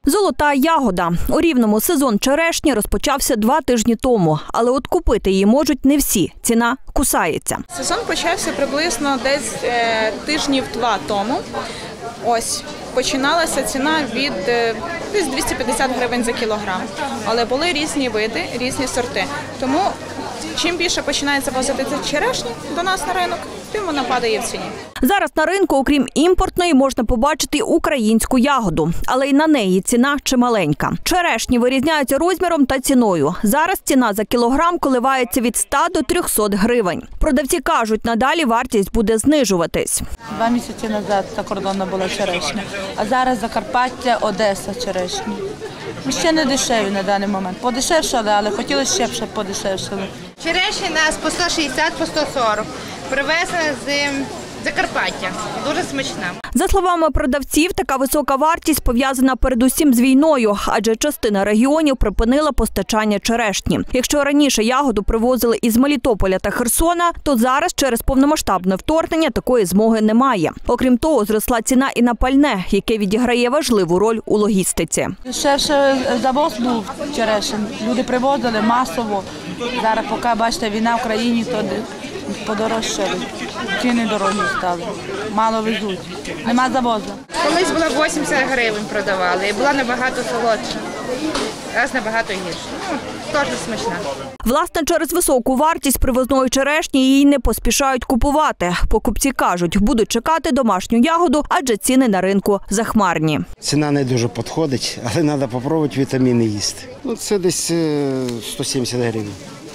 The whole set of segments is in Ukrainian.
Золота ягода. У Рівному сезон черешні розпочався 2 тижні тому, але от купити її можуть не всі. Ціна кусається. Сезон почався приблизно десь тижнів 2 тому. Ось, починалася ціна від десь 250 гривень за кілограм. Але були різні види, різні сорти. Тому чим більше починається возити черешні до нас на ринок, тим вона падає в ціні. Зараз на ринку, окрім імпортної, можна побачити українську ягоду. Але й на неї ціна чималенька. Черешні вирізняються розміром та ціною. Зараз ціна за кілограм коливається від 100 до 300 гривень. Продавці кажуть, надалі вартість буде знижуватись. 2 місяці назад закордонна була черешня, а зараз Закарпаття, Одеса черешні. Ще не дешеві на даний момент. Подешевшали, але хотіли ще б подешевшали. Черешні нас по 160, по 140. Привезена з Закарпаття. Дуже смачна. За словами продавців, така висока вартість пов'язана передусім з війною, адже частина регіонів припинила постачання черешні. Якщо раніше ягоду привозили із Мелітополя та Херсона, то зараз через повномасштабне вторгнення такої змоги немає. Окрім того, зросла ціна і на пальне, яке відіграє важливу роль у логістиці. Дешевше завоз був черешень. Люди привозили масово. Зараз, поки, бачите, війна в країні, то подорожчали. Ціни дорогі стали. Мало везуть. Нема завозу. Колись була 80 гривень продавали і була набагато солодша. Зараз набагато гірше. Теж смачна. Власне, через високу вартість привозної черешні її не поспішають купувати. Покупці кажуть, будуть чекати домашню ягоду, адже ціни на ринку захмарні. Ціна не дуже підходить, але треба спробувати вітаміни їсти. Це десь 170 гривень.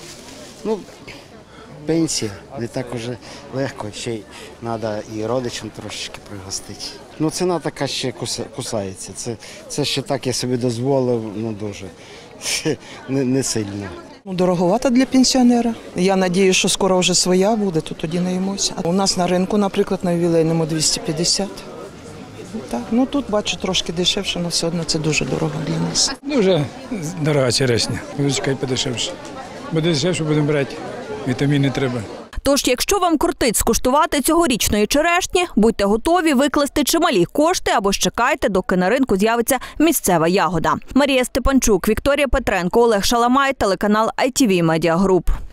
Пенсія, не так уже легко, ще й треба і родичам трошечки пригостити. Ціна така ще кусається, це ще так я собі дозволив, дуже, не сильно. Дороговато для пенсіонера. Я сподіваюся, що скоро вже своя буде, то тоді наїмося. У нас на ринку, наприклад, на ювілейному 250. Так, тут, бачу, трошки дешевше, але все одно це дуже дорого для нас. Дуже дорога черешня, буду чекати подешевше. Буде дешевше, будемо брати, вітаміни треба. Тож, якщо вам кортить скуштувати цьогорічної черешні, будьте готові викласти чималі кошти або ж чекайте, доки на ринку з'явиться місцева ягода. Марія Степанчук, Вікторія Петренко, Олег Шаламай, телеканал ITV Media Group.